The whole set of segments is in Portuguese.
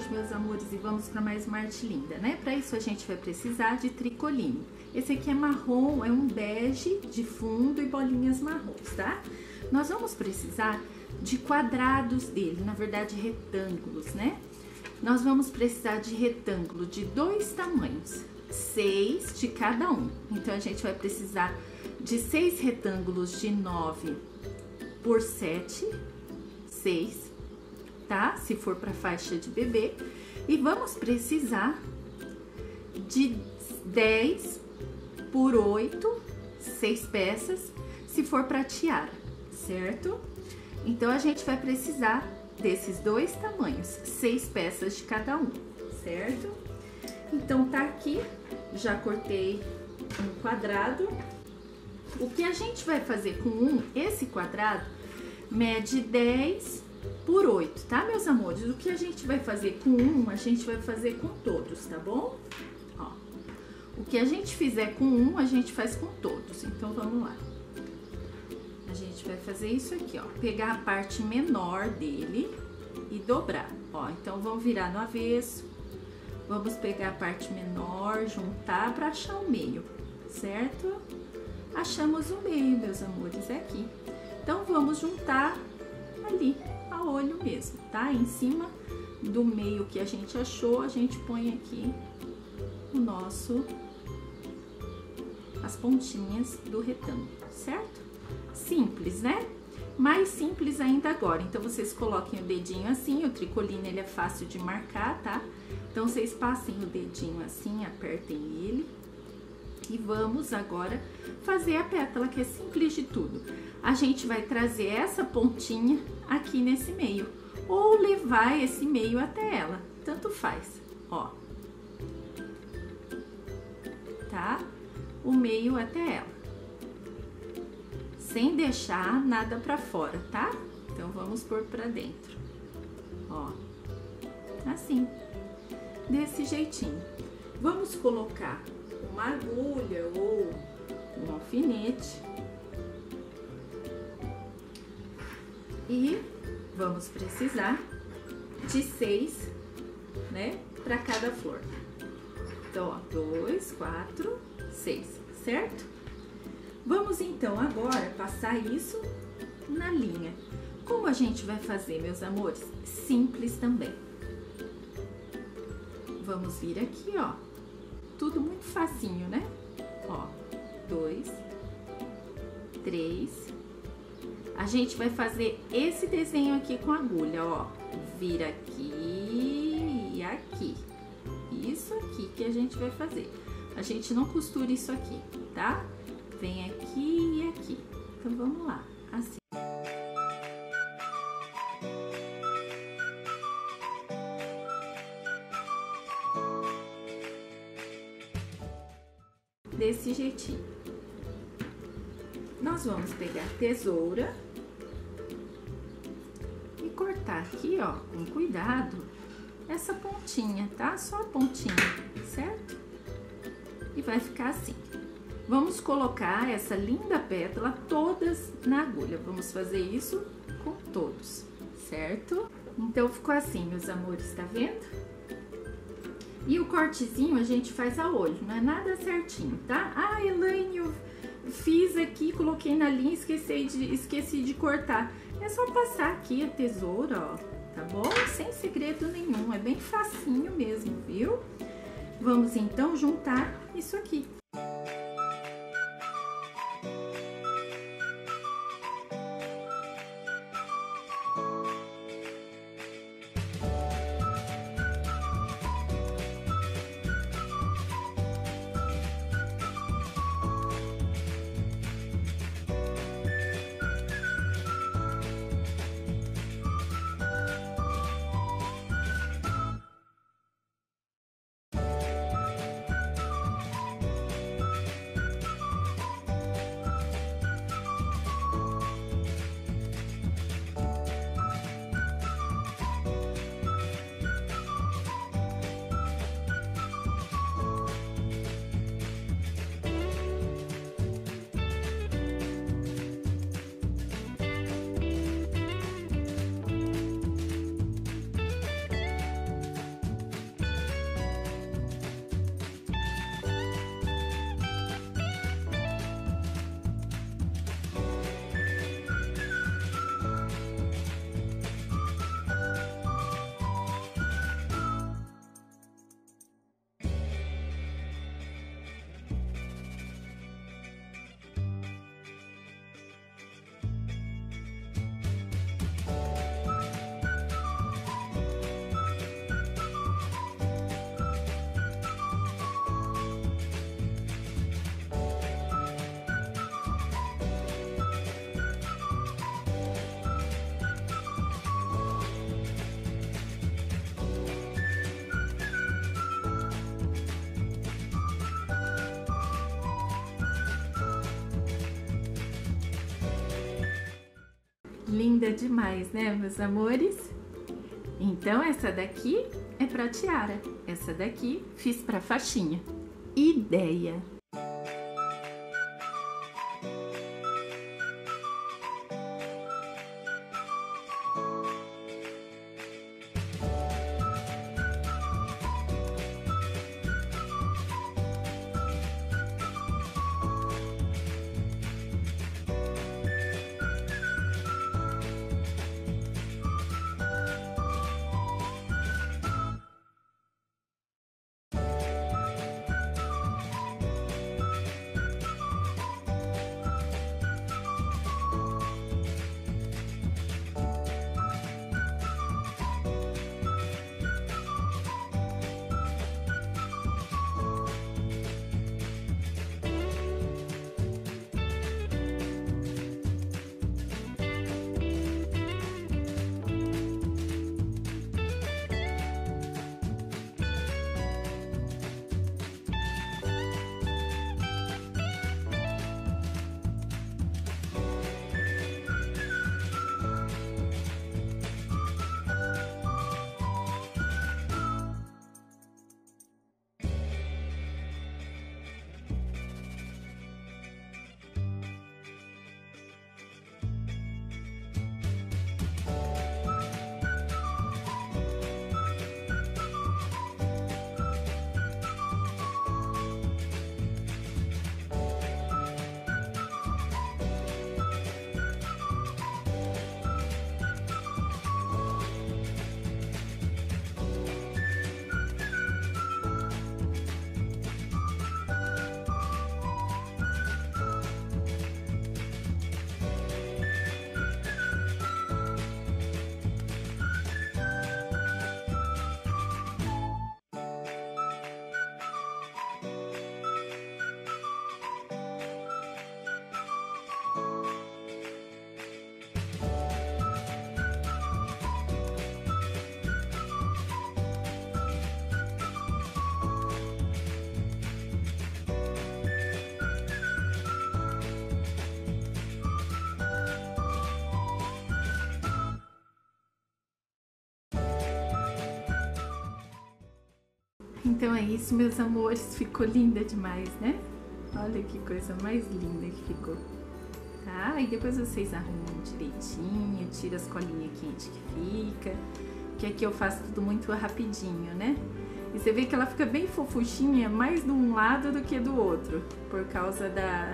meus amores, e vamos para mais uma arte linda, né? Para isso a gente vai precisar de tricoline. Esse aqui é marrom, é um bege de fundo e bolinhas marrons, tá? Nós vamos precisar de quadrados dele, na verdade retângulos, né? Nós vamos precisar de retângulo de 2 tamanhos, 6 de cada um. Então a gente vai precisar de 6 retângulos de 9 por 7, 6, tá? Se for para faixa de bebê. E vamos precisar de 10 por 8, 6 peças, se for para tiara, certo? Então, a gente vai precisar desses 2 tamanhos, 6 peças de cada um, certo? Então, tá aqui, já cortei um quadrado. O que a gente vai fazer com esse quadrado mede 10 por 8, tá, meus amores? O que a gente vai fazer com a gente vai fazer com todos, tá bom? Ó, o que a gente fizer com a gente faz com todos. Então, vamos lá. A gente vai fazer isso aqui, ó. Pegar a parte menor dele e dobrar, ó. Então, vamos virar no avesso. Vamos pegar a parte menor, juntar para achar o meio, certo? Achamos o meio, meus amores, é aqui. Então, vamos juntar ali, a olho mesmo, tá? Em cima do meio que a gente achou, a gente põe aqui as pontinhas do retângulo, certo? Simples, né? Mais simples ainda agora. Então, vocês coloquem o dedinho assim, o tricoline ele é fácil de marcar, tá? Então, vocês passem o dedinho assim, apertem ele. E vamos agora fazer a pétala, que é simples de tudo. A gente vai trazer essa pontinha aqui nesse meio, ou levar esse meio até ela, tanto faz, ó. Tá? O meio até ela. Sem deixar nada pra fora, tá? Então, vamos pôr pra dentro, ó. Assim, desse jeitinho. Vamos colocar uma agulha ou um alfinete. E vamos precisar de 6, né, para cada flor. Então, ó, 2, 4, 6, certo? Vamos então agora passar isso na linha. Como a gente vai fazer, meus amores? Simples também. Vamos vir aqui, ó. Tudo muito facinho, né? Ó, 2, 3. A gente vai fazer esse desenho aqui com agulha, ó. Vira aqui e aqui. Isso aqui que a gente vai fazer. A gente não costura isso aqui, tá? Vem aqui e aqui. Então, vamos lá. Assim. Desse jeitinho. Nós vamos pegar a tesoura e cortar aqui, ó, com cuidado, essa pontinha, tá? Só a pontinha, certo? E vai ficar assim. Vamos colocar essa linda pétala todas na agulha. Vamos fazer isso com todos, certo? Então, ficou assim, meus amores, tá vendo? E o cortezinho a gente faz a olho, não é nada certinho, tá? Ah, Elaine, eu fiz aqui, coloquei na linha, esqueci de cortar. É só passar aqui a tesoura, ó, tá bom? Sem segredo nenhum, é bem facinho mesmo, viu? Vamos então juntar isso aqui. Linda demais, né, meus amores? Então, essa daqui é pra tiara. Essa daqui fiz pra faixinha. Ideia! Então é isso, meus amores, ficou linda demais, né? Olha que coisa mais linda que ficou, tá? E depois vocês arrumam direitinho, tira as colinhas quentes que fica, que aqui eu faço tudo muito rapidinho, né? E você vê que ela fica bem fofuchinha, mais de um lado do que do outro, por causa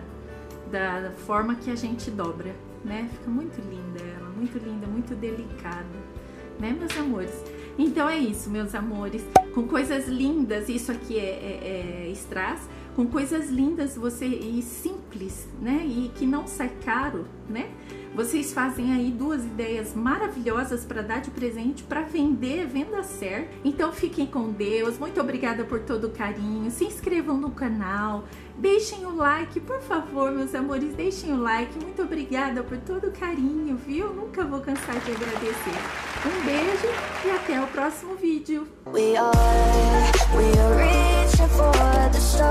da forma que a gente dobra, né? Fica muito linda ela, muito delicada, né, meus amores? Então é isso, meus amores, com coisas lindas, isso aqui é strass, com coisas lindas e simples, né, e que não sai caro, né, vocês fazem aí duas ideias maravilhosas para dar de presente, para vender, venda certa. Então fiquem com Deus, muito obrigada por todo o carinho, se inscrevam no canal, deixem o like, por favor, meus amores, deixem o like, muito obrigada por todo o carinho, viu? Nunca vou cansar de agradecer. Um beijo e até o próximo vídeo. We are reaching for the stars.